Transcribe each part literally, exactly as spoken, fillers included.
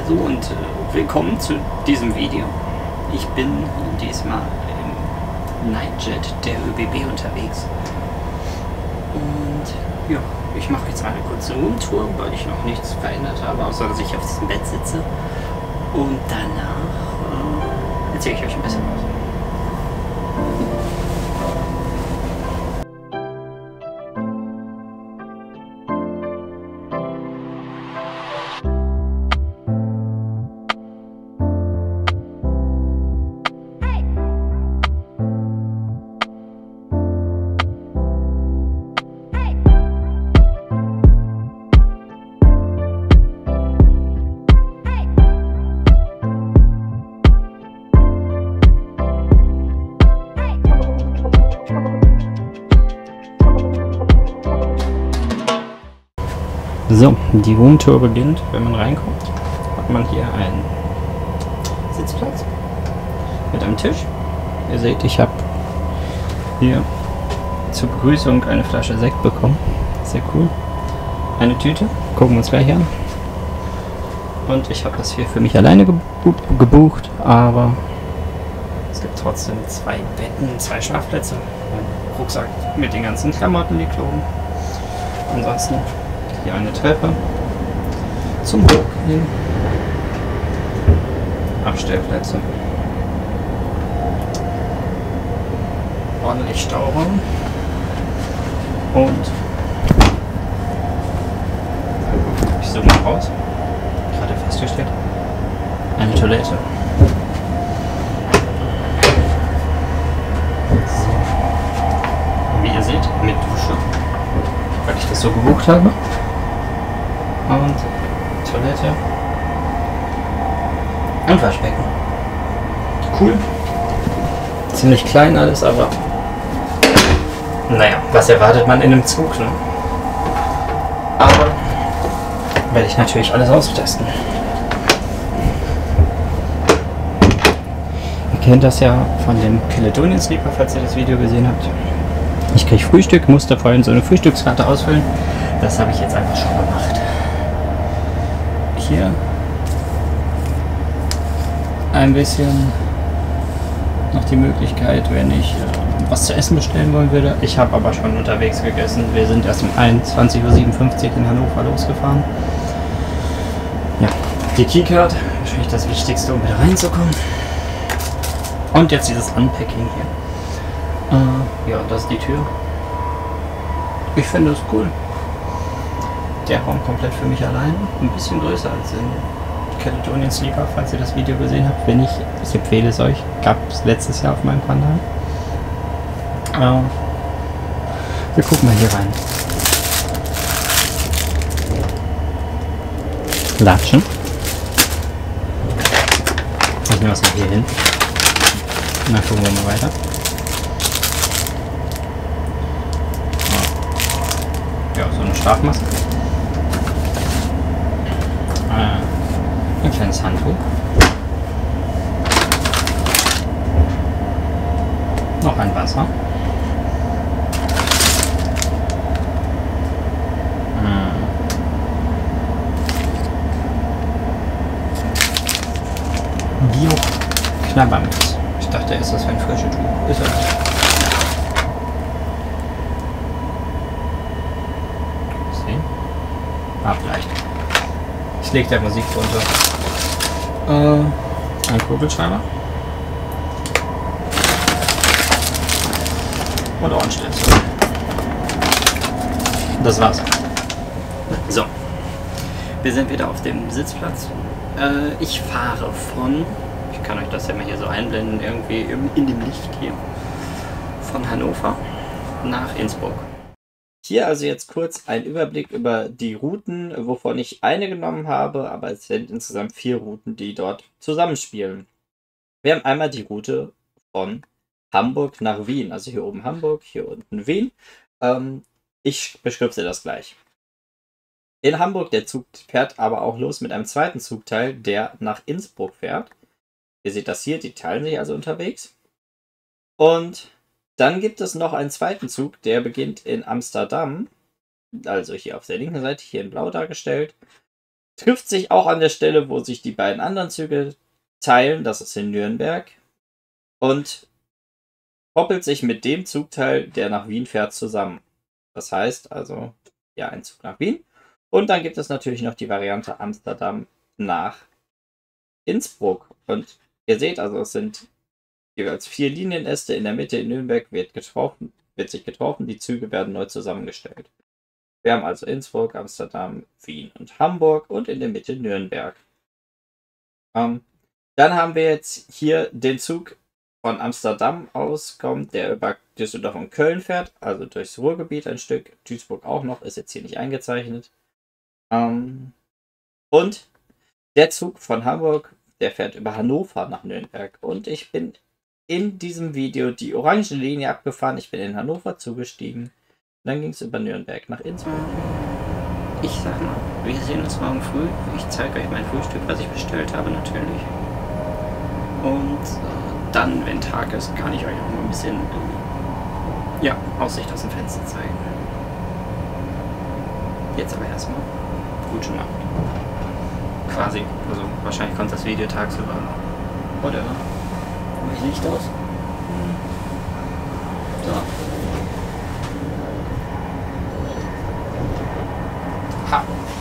Hallo und äh, willkommen zu diesem Video. Ich bin diesmal im Nightjet der ÖBB unterwegs. Und ja, ich mache jetzt mal eine kurze Roomtour, weil ich noch nichts verändert habe, außer dass ich auf diesem Bett sitze. Und danach äh, erzähle ich euch ein bisschen was. So, die Roomtour beginnt. Wenn man reinkommt, hat man hier einen Sitzplatz mit einem Tisch. Ihr seht, ich habe hier zur Begrüßung eine Flasche Sekt bekommen. Sehr cool. Eine Tüte, gucken wir uns gleich an. Und ich habe das hier für mich alleine gebu gebucht, aber es gibt trotzdem zwei Betten, zwei Schlafplätze. Mein Rucksack mit den ganzen Klamotten liegt oben. Ansonsten hier eine Treppe zum Hochgehen, Abstellplätze, ordentlich Stauraum und ich zoome mal raus, gerade festgestellt, eine Toilette. So. Wie ihr seht, mit Dusche, weil ich das so gebucht habe. Und Toilette und Waschbecken. Cool. Ziemlich klein alles, aber naja, was erwartet man in einem Zug, ne? Aber werde ich natürlich alles austesten. Ihr kennt das ja von dem Caledonian Sleeper, falls ihr das Video gesehen habt. Ich kriege Frühstück, musste vorhin so eine Frühstückskarte ausfüllen. Das habe ich jetzt einfach schon gemacht. Hier ein bisschen noch die Möglichkeit, wenn ich äh, was zu essen bestellen wollen würde. Ich habe aber schon unterwegs gegessen. Wir sind erst um einundzwanzig Uhr siebenundfünfzig in Hannover losgefahren. Ja, die Keycard, wahrscheinlich das Wichtigste, um wieder reinzukommen. Und jetzt dieses Unpacking hier. Äh, ja, das ist die Tür. Ich finde es cool. Der Raum komplett für mich allein, ein bisschen größer als in Caledonian Sleeper, falls ihr das Video gesehen habt. Wenn nicht, ich empfehle es euch. Gab es letztes Jahr auf meinem Kanal. Äh, wir gucken mal hier rein. Latschen. Ich nehme das mal hier hin. Und dann gucken wir mal weiter. Ja, so eine Schlafmaske. Ein kleines Handtuch. Noch ein Wasser. Hm. Bio-Knabbermix. Ich dachte erst, das wäre ein frisches Tuch. Ist er nicht. Sehen? Ah, vielleicht. Ich lege der Musik drunter. Äh, ein Kugelschreiber. Und Ohrenstöpsel. Das war's. So. Wir sind wieder auf dem Sitzplatz. Äh, ich fahre von, ich kann euch das ja mal hier so einblenden, irgendwie in dem Licht hier, von Hannover nach Innsbruck. Hier also jetzt kurz ein Überblick über die Routen, wovon ich eine genommen habe, aber es sind insgesamt vier Routen, die dort zusammenspielen. Wir haben einmal die Route von Hamburg nach Wien, also hier oben Hamburg, hier unten Wien. Ähm, ich beschrifte das gleich. In Hamburg, der Zug fährt aber auch los mit einem zweiten Zugteil, der nach Innsbruck fährt. Ihr seht das hier, die teilen sich also unterwegs. Und dann gibt es noch einen zweiten Zug, der beginnt in Amsterdam, also hier auf der linken Seite, hier in blau dargestellt, trifft sich auch an der Stelle, wo sich die beiden anderen Züge teilen, das ist in Nürnberg, und koppelt sich mit dem Zugteil, der nach Wien fährt, zusammen. Das heißt also, ja, ein Zug nach Wien. Und dann gibt es natürlich noch die Variante Amsterdam nach Innsbruck. Und ihr seht also, es sind jeweils vier Linienäste. In der Mitte in Nürnberg wird, getroffen, wird sich getroffen. Die Züge werden neu zusammengestellt. Wir haben also Innsbruck, Amsterdam, Wien und Hamburg und in der Mitte Nürnberg. Ähm, dann haben wir jetzt hier den Zug von Amsterdam aus kommt, der über Düsseldorf und Köln fährt, also durchs Ruhrgebiet ein Stück. Duisburg auch noch, ist jetzt hier nicht eingezeichnet. Ähm, und der Zug von Hamburg, der fährt über Hannover nach Nürnberg. Und ich bin in diesem Video die orange Linie abgefahren. Ich bin in Hannover zugestiegen. Dann ging es über Nürnberg nach Innsbruck. Ich sag mal, wir sehen uns morgen früh. Ich zeige euch mein Frühstück, was ich bestellt habe natürlich. Und äh, dann, wenn Tag ist, kann ich euch auch mal ein bisschen äh, ja, Aussicht aus dem Fenster zeigen. Jetzt aber erstmal gute Nacht. Quasi, also wahrscheinlich kommt das Video tagsüber. Oder? Wie Licht aus? So. Ha.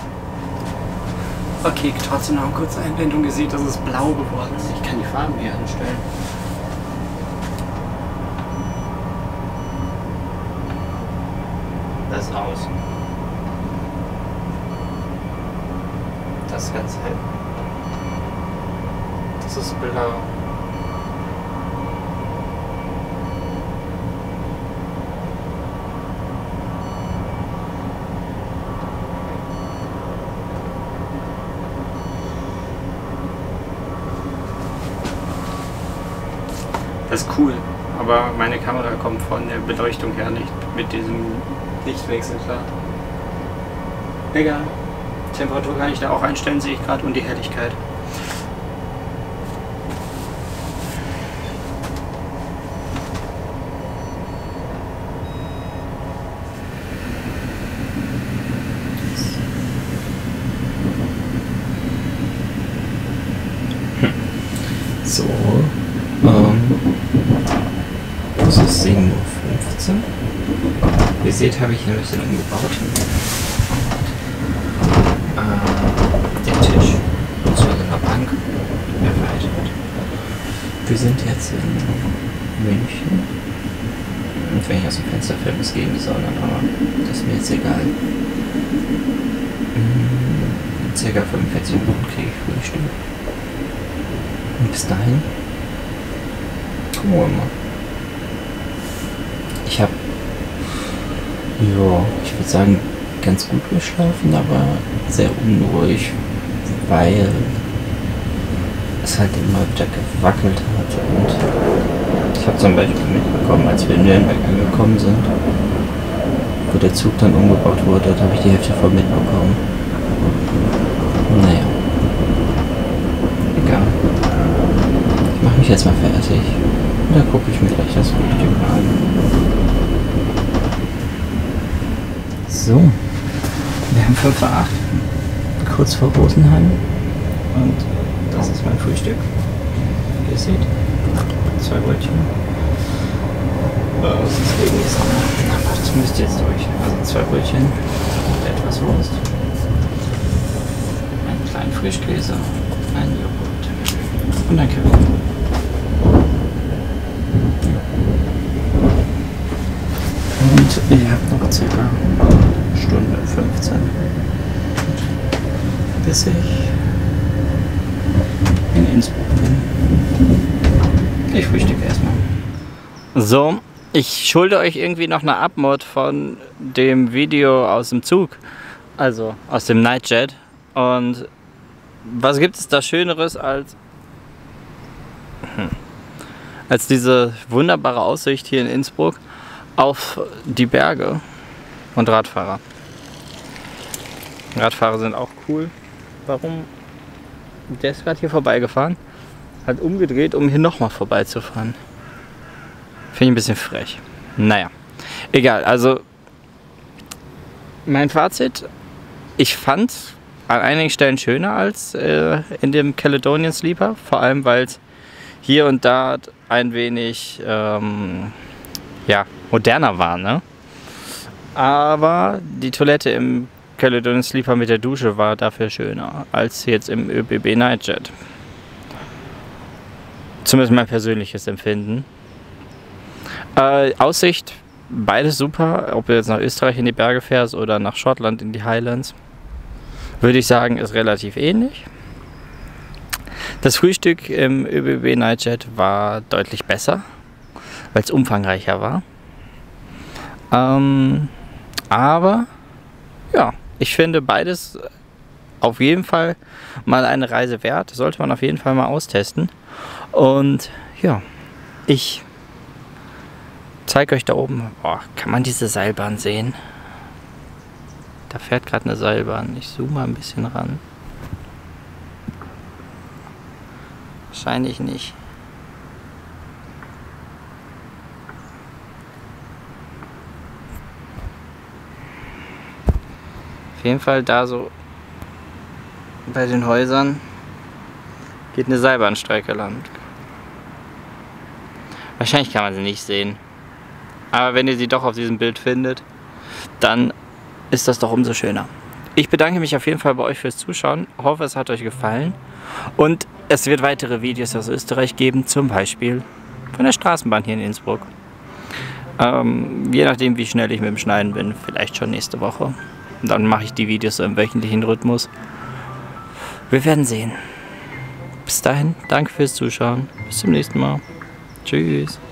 Okay, trotzdem noch eine kurze Einblendung. Ihr seht, dass es blau geworden ist. Ich kann die Farben hier anstellen. Das ist aus. Das ist ganz hell. Das ist blau. Das ist cool, aber meine Kamera kommt von der Beleuchtung her nicht mit diesem Lichtwechsel klar. Egal. Temperatur kann ich da auch einstellen, sehe ich gerade, und die Helligkeit. So. Ähm, es ist zehn Uhr fünfzehn. Wie ihr seht, habe ich hier ein bisschen umgebaut. Äh, den Tisch zu einer Bank erweitert. Wir sind jetzt in München. Und wenn ich aus dem Fenster filme, es gehen soll, aber das ist mir jetzt egal. In circa fünfundvierzig Minuten kriege ich Frühstück. Und bis dahin gucken wir mal. Ich habe, ja, ich würde sagen, ganz gut geschlafen, aber sehr unruhig, weil es halt immer wieder gewackelt hat. Und ich habe zum Beispiel mitbekommen, als wir in Nürnberg angekommen sind, wo der Zug dann umgebaut wurde, da habe ich die Hälfte voll mitbekommen. Naja. Egal. Ich mache mich jetzt mal fertig. Und dann gucke ich mir gleich das Frühstück an. So. Wir haben fünf vor acht. Kurz vor Rosenheim. Und das ist mein Frühstück. Wie ihr seht. Zwei Brötchen. Das ist gegen die Sonne. Aber das müsst ihr jetzt durch. Also zwei Brötchen und etwas Wurst. Einen kleinen Frischkäse. Ein Joghurt. Und ein Kaffee. Und ihr habt noch circa Stunde fünfzehn, bis ich in Innsbruck bin. Ich frühstücke erstmal. So, ich schulde euch irgendwie noch eine Abmod von dem Video aus dem Zug, also aus dem Nightjet. Und was gibt es da Schöneres als hm, als diese wunderbare Aussicht hier in Innsbruck auf die Berge und Radfahrer. Radfahrer sind auch cool. Warum? Der ist gerade hier vorbeigefahren, hat umgedreht, um hier nochmal vorbeizufahren. Finde ich ein bisschen frech. Naja, egal. Also mein Fazit, ich fand an einigen Stellen schöner als äh, in dem Caledonian Sleeper, vor allem weil es hier und da ein wenig ähm, ja, moderner war, ne? Aber die Toilette im Caledonian Sleeper mit der Dusche war dafür schöner als jetzt im ÖBB Nightjet. Zumindest mein persönliches Empfinden. Äh, Aussicht, beides super, ob du jetzt nach Österreich in die Berge fährst oder nach Schottland in die Highlands. Würde ich sagen, ist relativ ähnlich. Das Frühstück im ÖBB Nightjet war deutlich besser, weil es umfangreicher war. Ähm, aber ja, ich finde beides auf jeden Fall mal eine Reise wert. Sollte man auf jeden Fall mal austesten. Und ja, ich zeige euch da oben. Boah, kann man diese Seilbahn sehen? Da fährt gerade eine Seilbahn. Ich zoome mal ein bisschen ran. Wahrscheinlich nicht. Auf jeden Fall da so bei den Häusern geht eine Seilbahnstrecke lang. Wahrscheinlich kann man sie nicht sehen. Aber wenn ihr sie doch auf diesem Bild findet, dann ist das doch umso schöner. Ich bedanke mich auf jeden Fall bei euch fürs Zuschauen. Hoffe, es hat euch gefallen. Und es wird weitere Videos aus Österreich geben, zum Beispiel von der Straßenbahn hier in Innsbruck. Ähm, je nachdem, wie schnell ich mit dem Schneiden bin, vielleicht schon nächste Woche. Und dann mache ich die Videos so im wöchentlichen Rhythmus. Wir werden sehen. Bis dahin, danke fürs Zuschauen. Bis zum nächsten Mal. Tschüss.